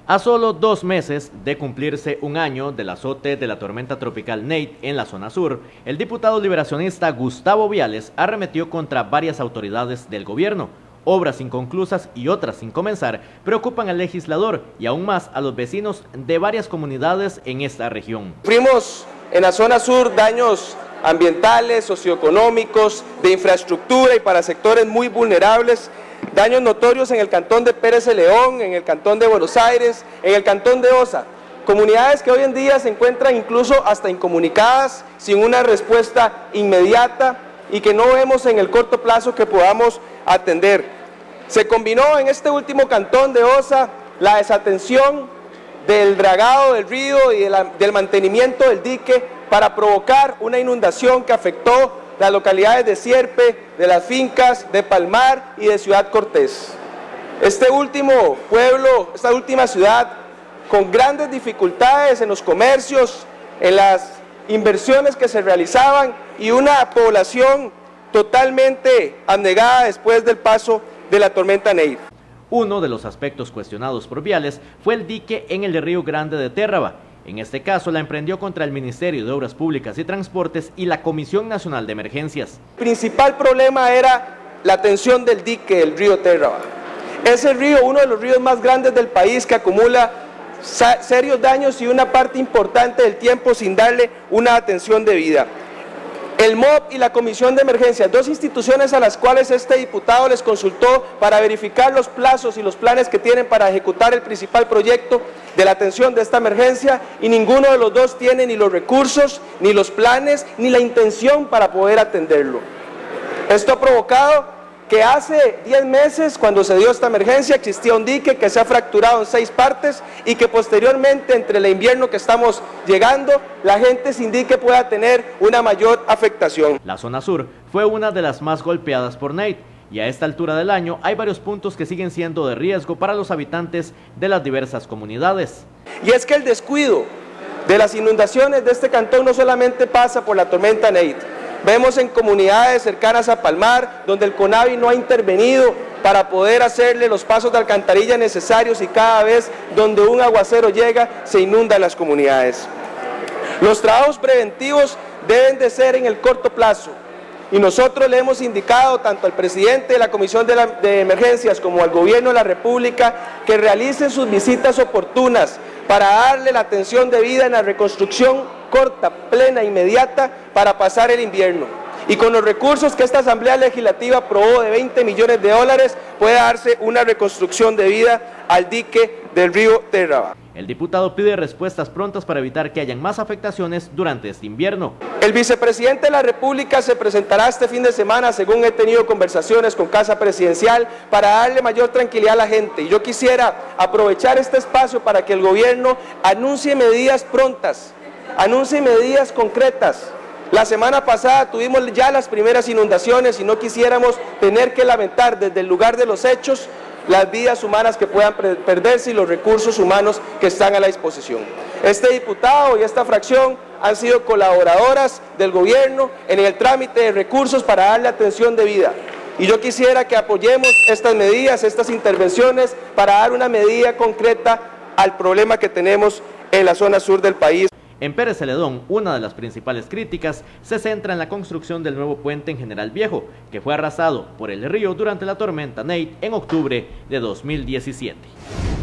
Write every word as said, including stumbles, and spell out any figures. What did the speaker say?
A solo dos meses de cumplirse un año del azote de la tormenta tropical Nate en la zona sur, el diputado liberacionista Gustavo Viales arremetió contra varias autoridades del gobierno. Obras inconclusas y otras sin comenzar preocupan al legislador y aún más a los vecinos de varias comunidades en esta región. Sufrimos en la zona sur daños ambientales, socioeconómicos, de infraestructura y para sectores muy vulnerables. Daños notorios en el cantón de Pérez de León, en el cantón de Buenos Aires, en el cantón de Osa. Comunidades que hoy en día se encuentran incluso hasta incomunicadas, sin una respuesta inmediata y que no vemos en el corto plazo que podamos atender. Se combinó en este último cantón de Osa la desatención del dragado del río y de la, del mantenimiento del dique para provocar una inundación que afectó las localidades de Sierpe, de las fincas, de Palmar y de Ciudad Cortés. Este último pueblo, esta última ciudad, con grandes dificultades en los comercios, en las inversiones que se realizaban y una población totalmente abnegada después del paso de la tormenta Nate. Uno de los aspectos cuestionados por Viales fue el dique en el Río Grande de Térraba. En este caso la emprendió contra el Ministerio de Obras Públicas y Transportes y la Comisión Nacional de Emergencias. El principal problema era la tensión del dique del río Térraba. Es el río, uno de los ríos más grandes del país, que acumula serios daños y una parte importante del tiempo sin darle una atención debida. El M O B y la Comisión de Emergencias, dos instituciones a las cuales este diputado les consultó para verificar los plazos y los planes que tienen para ejecutar el principal proyecto de la atención de esta emergencia, y ninguno de los dos tiene ni los recursos, ni los planes, ni la intención para poder atenderlo. Esto ha provocado que hace diez meses, cuando se dio esta emergencia, existía un dique que se ha fracturado en seis partes y que posteriormente, entre el invierno que estamos llegando, la gente sin dique pueda tener una mayor afectación. La zona sur fue una de las más golpeadas por Nate y a esta altura del año hay varios puntos que siguen siendo de riesgo para los habitantes de las diversas comunidades. Y es que el descuido de las inundaciones de este cantón no solamente pasa por la tormenta Nate. Vemos en comunidades cercanas a Palmar, donde el CONAVI no ha intervenido para poder hacerle los pasos de alcantarilla necesarios y cada vez donde un aguacero llega se inundan las comunidades. Los trabajos preventivos deben de ser en el corto plazo y nosotros le hemos indicado tanto al presidente de la Comisión de, la, de Emergencias como al Gobierno de la República que realicen sus visitas oportunas para darle la atención debida en la reconstrucción corta, plena, inmediata para pasar el invierno. Y con los recursos que esta Asamblea Legislativa aprobó de veinte millones de dólares puede darse una reconstrucción debida al dique del río Térraba. El diputado pide respuestas prontas para evitar que hayan más afectaciones durante este invierno. El vicepresidente de la República se presentará este fin de semana, según he tenido conversaciones con Casa Presidencial, para darle mayor tranquilidad a la gente. Y yo quisiera aprovechar este espacio para que el gobierno anuncie medidas prontas, anuncie medidas concretas. La semana pasada tuvimos ya las primeras inundaciones y no quisiéramos tener que lamentar desde el lugar de los hechos las vidas humanas que puedan perderse y los recursos humanos que están a la disposición. Este diputado y esta fracción han sido colaboradoras del gobierno en el trámite de recursos para darle atención debida. Y yo quisiera que apoyemos estas medidas, estas intervenciones, para dar una medida concreta al problema que tenemos en la zona sur del país. En Pérez Celedón, una de las principales críticas se centra en la construcción del nuevo puente en General Viejo, que fue arrasado por el río durante la tormenta Nate en octubre de dos mil diecisiete.